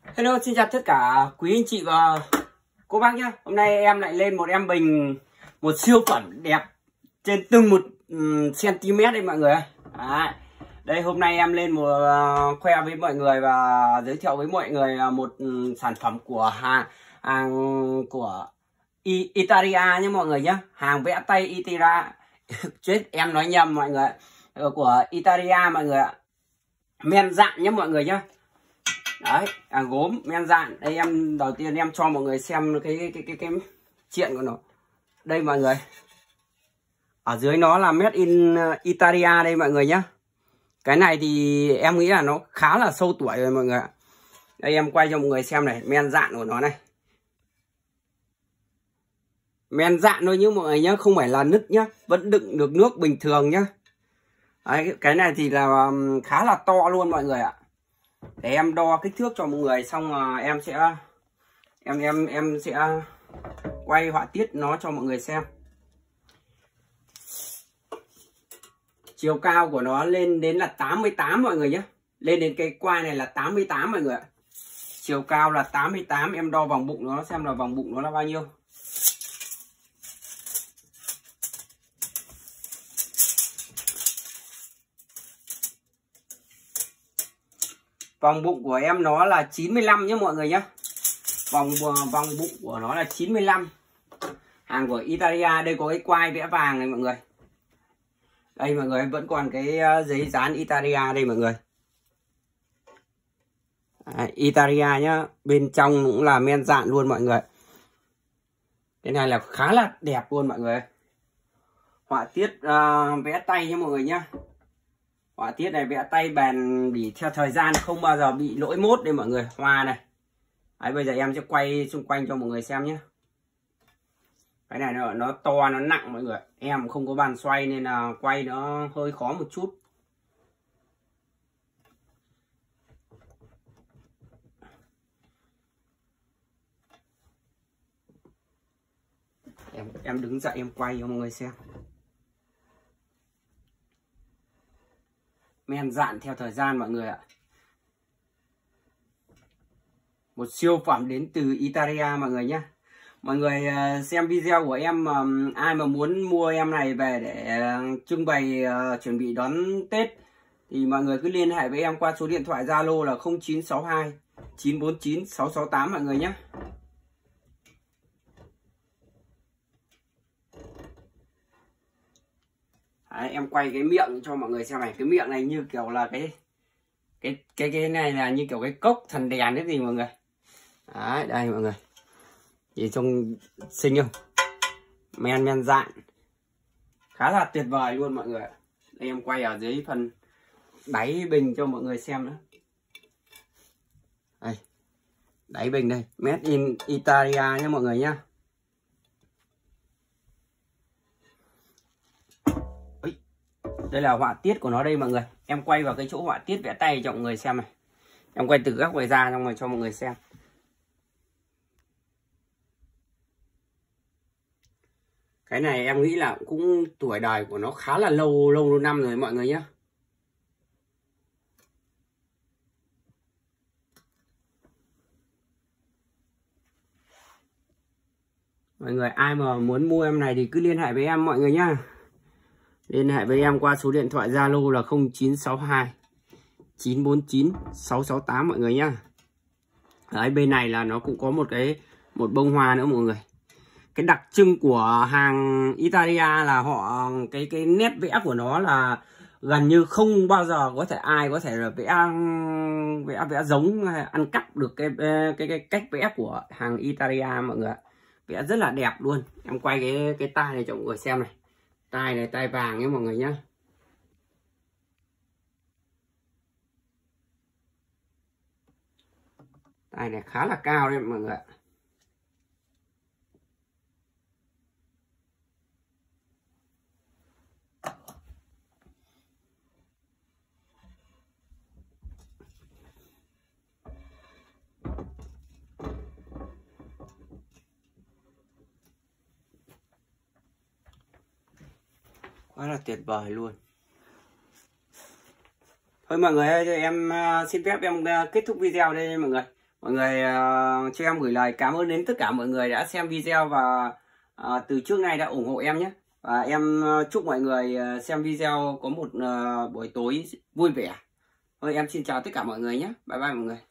Hello, xin chào tất cả quý anh chị và cô bác nhé. Hôm nay em lại lên một em bình, một siêu phẩm đẹp trên từng một cm đây mọi người. Đây hôm nay em lên một khoe với mọi người và giới thiệu với mọi người một sản phẩm của hàng của Italia nhé mọi người nhé. Hàng vẽ tay Italia. Chết, em nói nhầm mọi người. Của Italia mọi người ạ. Men dạn nhé mọi người nhé. Đấy, gốm men dạn. Đây em đầu tiên em cho mọi người xem cái chuyện của nó. Đây mọi người. Ở dưới nó là made in Italia đây mọi người nhé. Cái này thì em nghĩ là nó khá là sâu tuổi rồi mọi người ạ. Đây em quay cho mọi người xem này, men dạn của nó này. Men dạn thôi nhé mọi người nhé, không phải là nứt nhá, vẫn đựng được nước bình thường nhá. Đấy, cái này thì là khá là to luôn mọi người ạ. Để em đo kích thước cho mọi người xong em sẽ quay họa tiết nó cho mọi người xem. Chiều cao của nó lên đến là 88 mọi người nhé. Lên đến cái quai này là 88 mọi người ạ. Chiều cao là 88, em đo vòng bụng nó xem là vòng bụng nó là bao nhiêu. Vòng bụng của em nó là 95 nhé mọi người nhé. Vòng bụng của nó là 95. Hàng của Italia. Đây có cái quai vẽ vàng này mọi người. Đây mọi người, vẫn còn cái giấy dán Italia đây mọi người. Italia nhá. Bên trong cũng là men dạn luôn mọi người. Cái này là khá là đẹp luôn mọi người. Họa tiết vẽ tay nhé mọi người nhá. Họa tiết này vẽ tay bền bỉ theo thời gian, không bao giờ bị lỗi mốt đây mọi người. Hoa này. Đấy, bây giờ em sẽ quay xung quanh cho mọi người xem nhé. Cái này nó to, nó nặng mọi người. Em không có bàn xoay nên là quay nó hơi khó một chút. Em đứng dậy em quay cho mọi người xem. Men dạn theo thời gian mọi người ạ. Một siêu phẩm đến từ Italia mọi người nhé. Mọi người xem video của em mà ai mà muốn mua em này về để trưng bày chuẩn bị đón Tết thì mọi người cứ liên hệ với em qua số điện thoại Zalo là 0962 949 668 mọi người nhé. Đấy, em quay cái miệng cho mọi người xem này. Cái miệng này như kiểu là cái này là như kiểu cái cốc thần đèn đấy gì mọi người. Đấy, đây mọi người. Nhìn trông xinh không? Men dạn. Khá là tuyệt vời luôn mọi người. Đây em quay ở dưới phần đáy bình cho mọi người xem nữa. Đây. Đáy bình đây. Made in Italia nhé mọi người nhé. Đây là họa tiết của nó đây mọi người. Em quay vào cái chỗ họa tiết vẽ tay cho mọi người xem này. Em quay từ góc ngoài ra xong rồi cho mọi người xem. Cái này em nghĩ là cũng tuổi đời của nó khá là lâu năm rồi mọi người nhé. Mọi người ai mà muốn mua em này thì cứ liên hệ với em mọi người nhá. Liên hệ với em qua số điện thoại Zalo là 0962 949 668 mọi người nhá. Đấy, bên này là nó cũng có một bông hoa nữa mọi người. Cái đặc trưng của hàng Italia là họ cái nét vẽ của nó là gần như không bao giờ có thể ai có thể là vẽ giống ăn cắp được cái cách vẽ của hàng Italia mọi người ạ. Vẽ rất là đẹp luôn. Em quay cái tai này cho mọi người xem này. Tai này tai vàng nhé mọi người nhé. Tai này khá là cao đấy mọi người ạ. Quá là tuyệt vời luôn. Thôi mọi người ơi, em xin phép em kết thúc video đây mọi người. Mọi người cho em gửi lời cảm ơn đến tất cả mọi người đã xem video và từ trước nay đã ủng hộ em nhé. Và em chúc mọi người xem video có một buổi tối vui vẻ. Thôi em xin chào tất cả mọi người nhé. Bye bye mọi người.